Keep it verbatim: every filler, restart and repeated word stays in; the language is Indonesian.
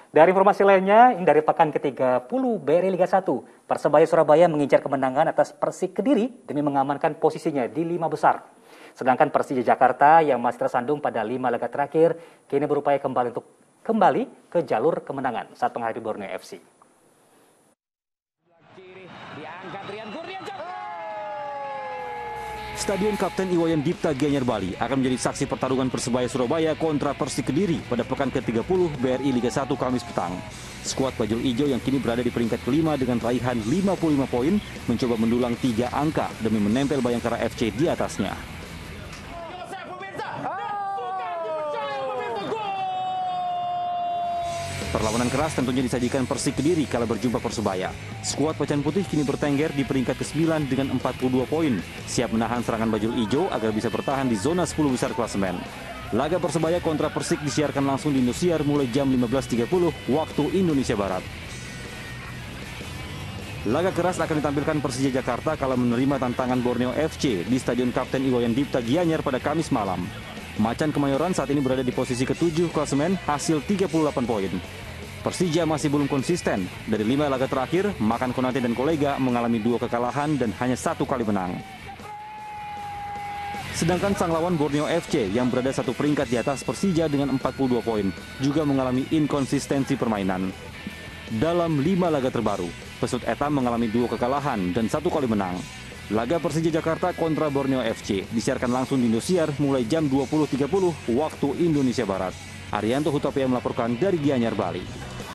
Dari informasi lainnya, dari pekan ke tiga puluh B R I Liga satu, Persebaya Surabaya mengincar kemenangan atas Persik Kediri demi mengamankan posisinya di lima besar. Sedangkan Persija Jakarta yang masih tersandung pada lima laga terakhir, kini berupaya kembali untuk kembali ke jalur kemenangan saat menghadapi Borneo F C. Stadion Kapten Iwayan Dipta Gianyar Bali akan menjadi saksi pertarungan Persebaya Surabaya kontra Persik Kediri pada pekan ke tiga puluh B R I Liga satu Kamis petang. Skuad Bajul Ijo yang kini berada di peringkat kelima dengan raihan lima puluh lima poin mencoba mendulang tiga angka demi menempel Bayangkara F C di atasnya. Perlawanan keras tentunya disajikan Persik Kediri kala berjumpa Persebaya. Skuad Macan Putih kini bertengger di peringkat kesembilan dengan empat puluh dua poin, siap menahan serangan Bajul Ijo agar bisa bertahan di zona sepuluh besar klasemen. Laga Persebaya kontra Persik disiarkan langsung di Indosiar mulai jam lima belas tiga puluh waktu Indonesia Barat. Laga keras akan ditampilkan Persija Jakarta kala menerima tantangan Borneo F C di Stadion Kapten Iwayan Dipta Gianyar pada Kamis malam. Macan Kemayoran saat ini berada di posisi ketujuh klasemen hasil tiga puluh delapan poin. Persija masih belum konsisten. Dari lima laga terakhir, Makan Konate dan kolega mengalami dua kekalahan dan hanya satu kali menang. Sedangkan sang lawan Borneo F C yang berada satu peringkat di atas Persija dengan empat puluh dua poin juga mengalami inkonsistensi permainan. Dalam lima laga terbaru, Pesut Etam mengalami dua kekalahan dan satu kali menang. Laga Persija Jakarta kontra Borneo F C disiarkan langsung di Indosiar mulai jam dua puluh tiga puluh waktu Indonesia Barat. Arianto Hutapea melaporkan dari Gianyar, Bali.